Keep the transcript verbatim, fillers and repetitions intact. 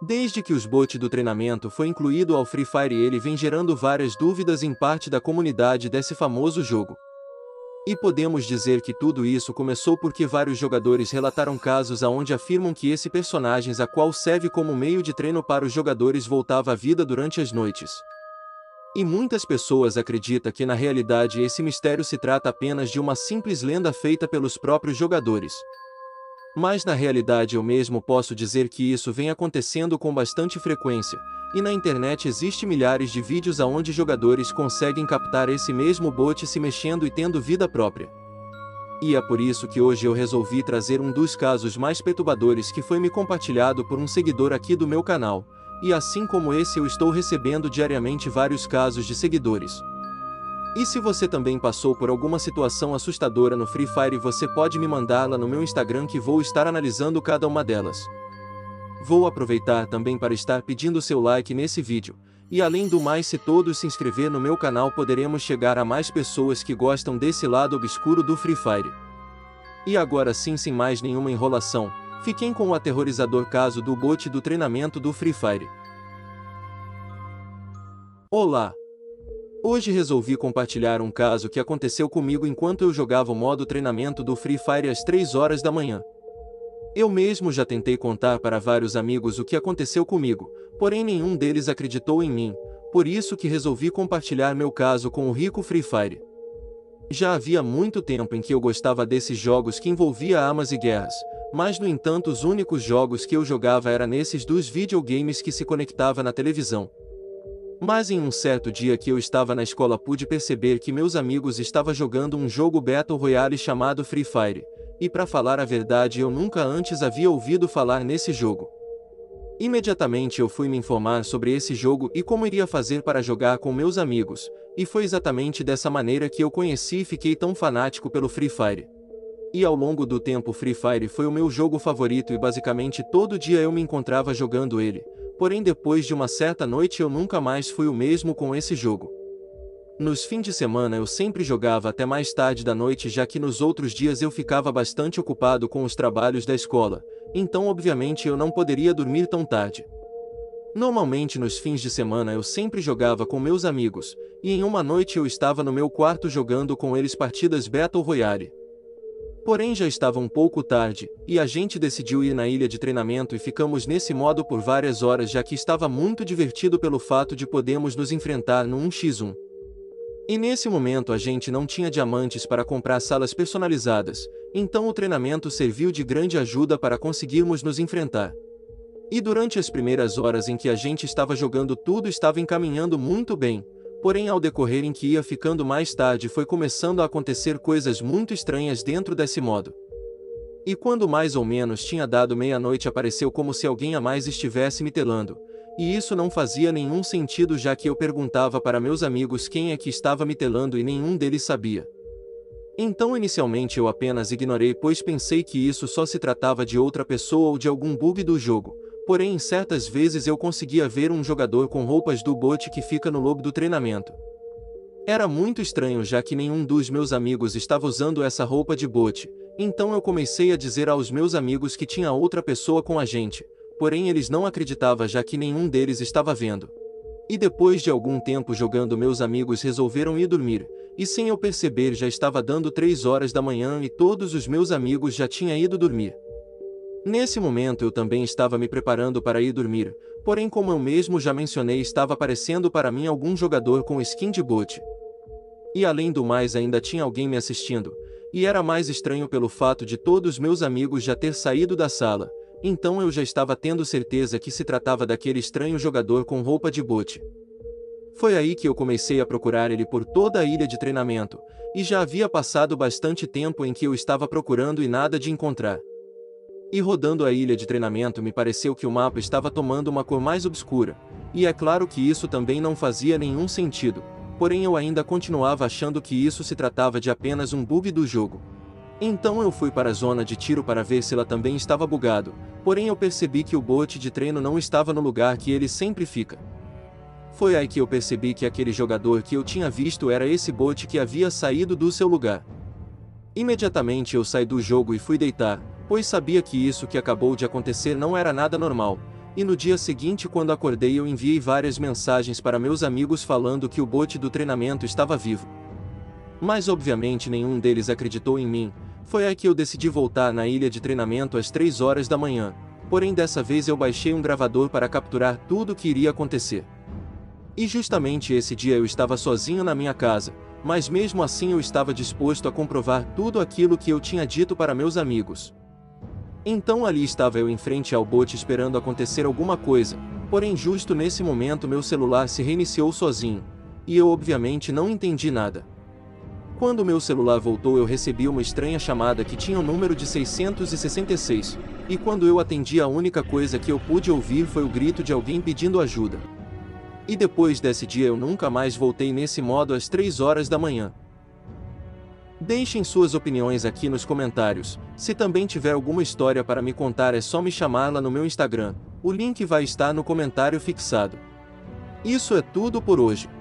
Desde que os bots do treinamento foi incluído ao Free Fire, ele vem gerando várias dúvidas em parte da comunidade desse famoso jogo. E podemos dizer que tudo isso começou porque vários jogadores relataram casos aonde afirmam que esse personagem, a qual serve como meio de treino para os jogadores, voltava à vida durante as noites. E muitas pessoas acreditam que na realidade esse mistério se trata apenas de uma simples lenda feita pelos próprios jogadores. Mas na realidade eu mesmo posso dizer que isso vem acontecendo com bastante frequência, e na internet existe milhares de vídeos aonde jogadores conseguem captar esse mesmo bot se mexendo e tendo vida própria. E é por isso que hoje eu resolvi trazer um dos casos mais perturbadores que foi me compartilhado por um seguidor aqui do meu canal, e assim como esse eu estou recebendo diariamente vários casos de seguidores. E se você também passou por alguma situação assustadora no Free Fire, você pode me mandá-la no meu Instagram que vou estar analisando cada uma delas. Vou aproveitar também para estar pedindo seu like nesse vídeo, e além do mais, se todos se inscrever no meu canal, poderemos chegar a mais pessoas que gostam desse lado obscuro do Free Fire. E agora sim, sem mais nenhuma enrolação, fiquem com o aterrorizador caso do bot do treinamento do Free Fire. Olá! Hoje resolvi compartilhar um caso que aconteceu comigo enquanto eu jogava o modo treinamento do Free Fire às três horas da manhã. Eu mesmo já tentei contar para vários amigos o que aconteceu comigo, porém nenhum deles acreditou em mim, por isso que resolvi compartilhar meu caso com o rico Free Fire. Já havia muito tempo em que eu gostava desses jogos que envolvia armas e guerras, mas no entanto os únicos jogos que eu jogava eram nesses dos videogames que se conectava na televisão. Mas em um certo dia que eu estava na escola pude perceber que meus amigos estavam jogando um jogo Battle Royale chamado Free Fire, e para falar a verdade eu nunca antes havia ouvido falar nesse jogo. Imediatamente eu fui me informar sobre esse jogo e como iria fazer para jogar com meus amigos, e foi exatamente dessa maneira que eu conheci e fiquei tão fanático pelo Free Fire. E ao longo do tempo Free Fire foi o meu jogo favorito e basicamente todo dia eu me encontrava jogando ele. Porém depois de uma certa noite eu nunca mais fui o mesmo com esse jogo. Nos fins de semana eu sempre jogava até mais tarde da noite, já que nos outros dias eu ficava bastante ocupado com os trabalhos da escola, então obviamente eu não poderia dormir tão tarde. Normalmente nos fins de semana eu sempre jogava com meus amigos, e em uma noite eu estava no meu quarto jogando com eles partidas Battle Royale. Porém já estava um pouco tarde, e a gente decidiu ir na ilha de treinamento e ficamos nesse modo por várias horas, já que estava muito divertido pelo fato de podermos nos enfrentar no um contra um. E nesse momento a gente não tinha diamantes para comprar salas personalizadas, então o treinamento serviu de grande ajuda para conseguirmos nos enfrentar. E durante as primeiras horas em que a gente estava jogando tudo estava encaminhando muito bem. Porém ao decorrer em que ia ficando mais tarde foi começando a acontecer coisas muito estranhas dentro desse modo. E quando mais ou menos tinha dado meia-noite apareceu como se alguém a mais estivesse me telando, e isso não fazia nenhum sentido, já que eu perguntava para meus amigos quem é que estava me telando e nenhum deles sabia. Então inicialmente eu apenas ignorei, pois pensei que isso só se tratava de outra pessoa ou de algum bug do jogo. Porém em certas vezes eu conseguia ver um jogador com roupas do bot que fica no logo do treinamento. Era muito estranho, já que nenhum dos meus amigos estava usando essa roupa de bot, então eu comecei a dizer aos meus amigos que tinha outra pessoa com a gente, porém eles não acreditavam, já que nenhum deles estava vendo. E depois de algum tempo jogando meus amigos resolveram ir dormir, e sem eu perceber já estava dando três horas da manhã e todos os meus amigos já tinham ido dormir. Nesse momento eu também estava me preparando para ir dormir, porém como eu mesmo já mencionei estava aparecendo para mim algum jogador com skin de bot. E além do mais ainda tinha alguém me assistindo, e era mais estranho pelo fato de todos meus amigos já ter saído da sala, então eu já estava tendo certeza que se tratava daquele estranho jogador com roupa de bot. Foi aí que eu comecei a procurar ele por toda a ilha de treinamento, e já havia passado bastante tempo em que eu estava procurando e nada de encontrar. E rodando a ilha de treinamento me pareceu que o mapa estava tomando uma cor mais obscura, e é claro que isso também não fazia nenhum sentido, porém eu ainda continuava achando que isso se tratava de apenas um bug do jogo. Então eu fui para a zona de tiro para ver se ela também estava bugado, porém eu percebi que o bot de treino não estava no lugar que ele sempre fica. Foi aí que eu percebi que aquele jogador que eu tinha visto era esse bot que havia saído do seu lugar. Imediatamente eu saí do jogo e fui deitar, pois sabia que isso que acabou de acontecer não era nada normal, E no dia seguinte, quando acordei, eu enviei várias mensagens para meus amigos falando que o bot do treinamento estava vivo. Mas obviamente nenhum deles acreditou em mim. Foi aí que eu decidi voltar na ilha de treinamento às três horas da manhã. Porém dessa vez eu baixei um gravador para capturar tudo o que iria acontecer. E justamente esse dia eu estava sozinho na minha casa, mas mesmo assim eu estava disposto a comprovar tudo aquilo que eu tinha dito para meus amigos. Então ali estava eu em frente ao bot esperando acontecer alguma coisa, porém justo nesse momento meu celular se reiniciou sozinho, e eu obviamente não entendi nada. Quando meu celular voltou eu recebi uma estranha chamada que tinha o número de seiscentos e sessenta e seis, e quando eu atendi a única coisa que eu pude ouvir foi o grito de alguém pedindo ajuda. E depois desse dia eu nunca mais voltei nesse modo às três horas da manhã. Deixem suas opiniões aqui nos comentários. Se também tiver alguma história para me contar é só me chamar lá no meu Instagram, o link vai estar no comentário fixado. Isso é tudo por hoje.